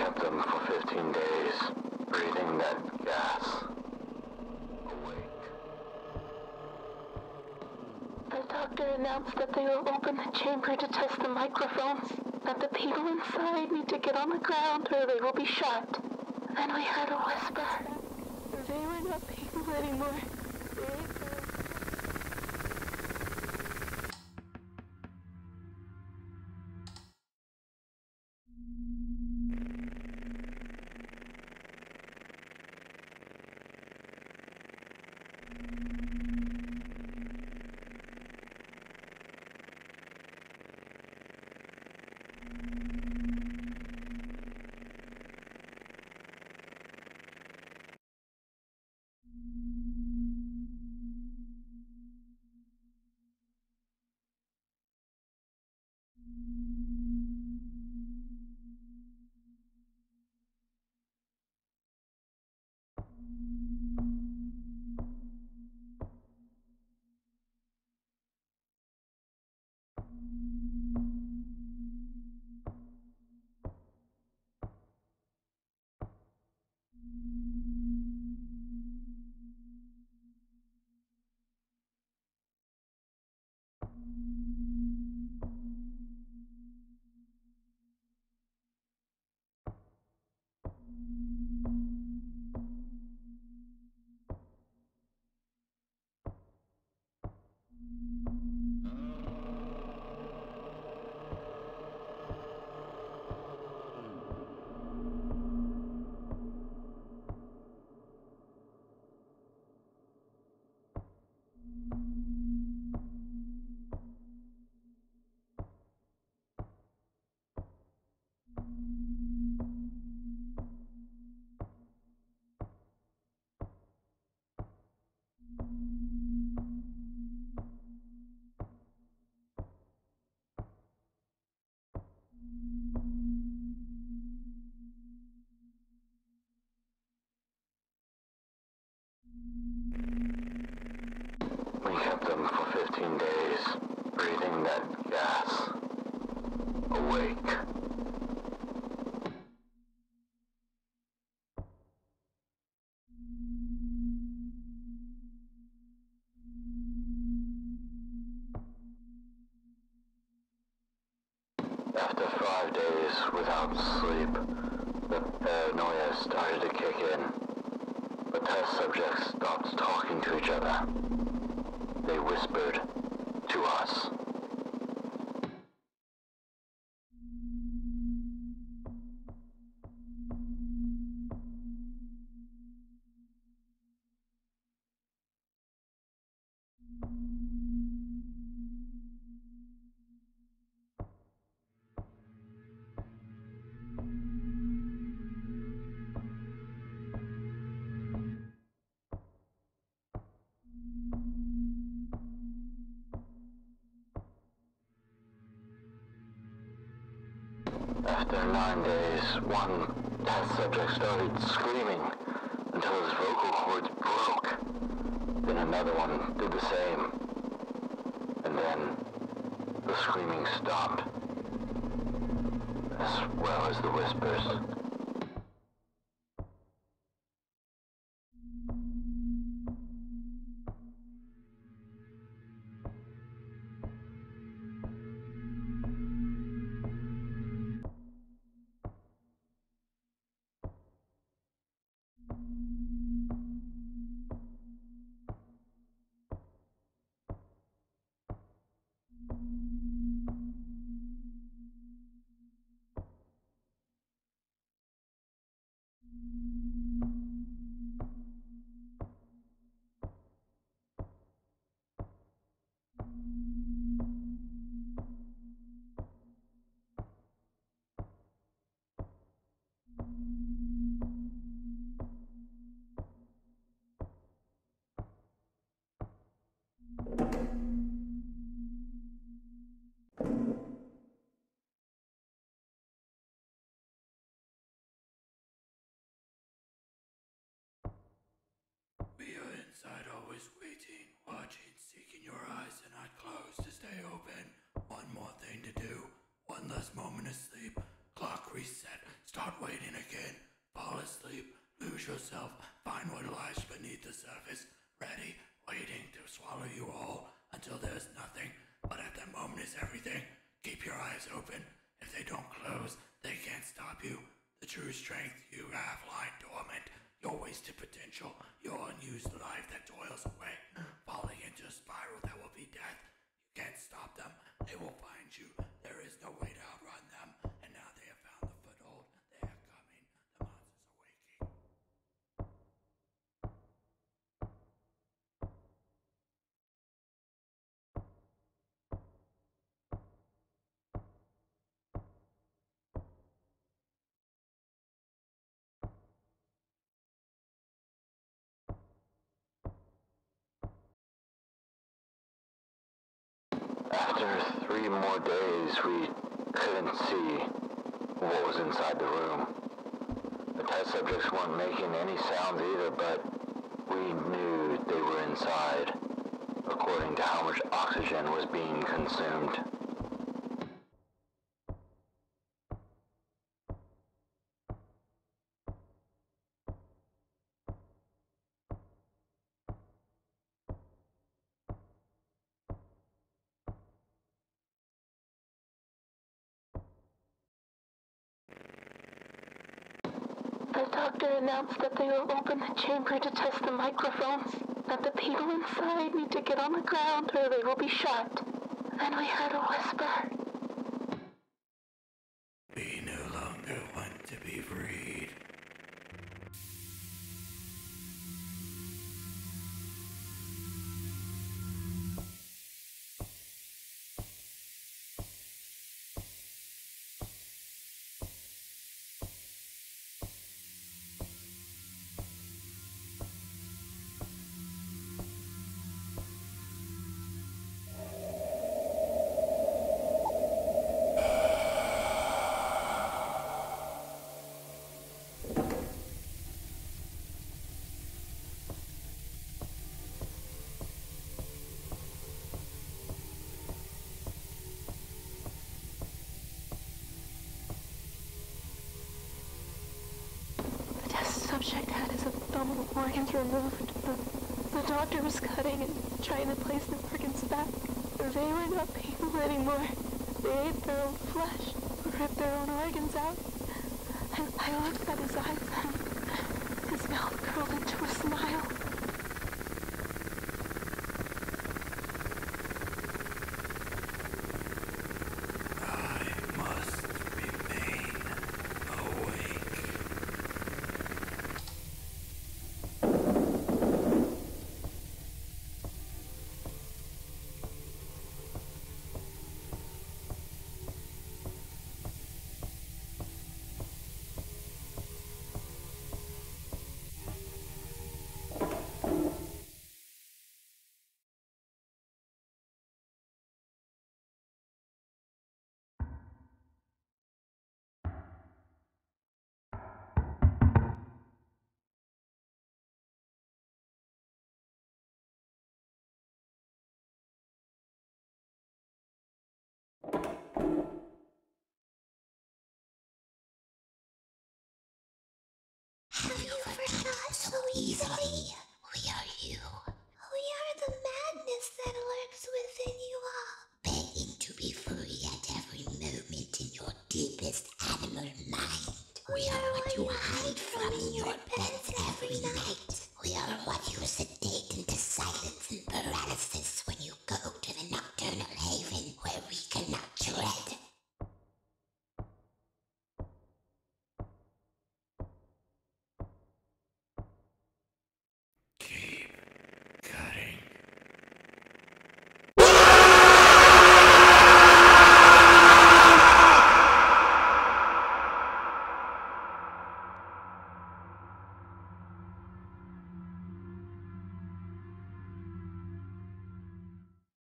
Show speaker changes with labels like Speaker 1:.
Speaker 1: kept them for 15 days, breathing that gas. Awake.
Speaker 2: The doctor announced that they will open the chamber to test the microphones, that the people inside need to get on the ground or they will be shot. Then we heard a whisper. They were not people anymore.
Speaker 1: We kept them for 15 days, breathing that gas. Awake. After 5 days without sleep, the paranoia started to kick in. The test subjects stopped talking to each other. They whispered to us. After 9 days, one test subject started screaming until his vocal cords broke. Then another one did the same. And then the screaming stopped, as well as the whispers.
Speaker 3: We are inside, always waiting, watching, seeking your eyes and not closed to stay open. One more thing to do, one less moment of sleep. Clock reset, start waiting again. Lose yourself, find what lies beneath the surface, ready, waiting to swallow you whole until there's nothing, but at that moment is everything. Keep your eyes open. If they don't close, they can't stop you. The true strength you have lying dormant, your wasted potential, your unused life that toils away, falling into a spiral that will be death. You can't stop them. They will find you. There is no way to outrun them. And now they have found the foothold. They are coming. The monsters are waking.
Speaker 1: After 3 more days, we couldn't see what was inside the room. The test subjects weren't making any sounds either, but we knew they were inside, according to how much oxygen was being consumed.
Speaker 2: The doctor announced that they will open the chamber to test the microphones, that the people inside need to get on the ground or they will be shot. Then we heard a whisper.
Speaker 3: We no longer want to be freed.
Speaker 2: Subject had his abdominal organs removed. The doctor was cutting and trying to place the organs back. They were not people anymore. They ate their own flesh, ripped their own organs out. I looked at his eyes and his mouth curled into a smile.
Speaker 3: I must remain awake.
Speaker 4: Have you forgot so easily? We are you. We are the madness that lurks within you all, begging to be free at every moment in your deepest animal mind. We are what you hide from in your beds every night. We are what you sedate into silence and paralysis when you go to the nocturnal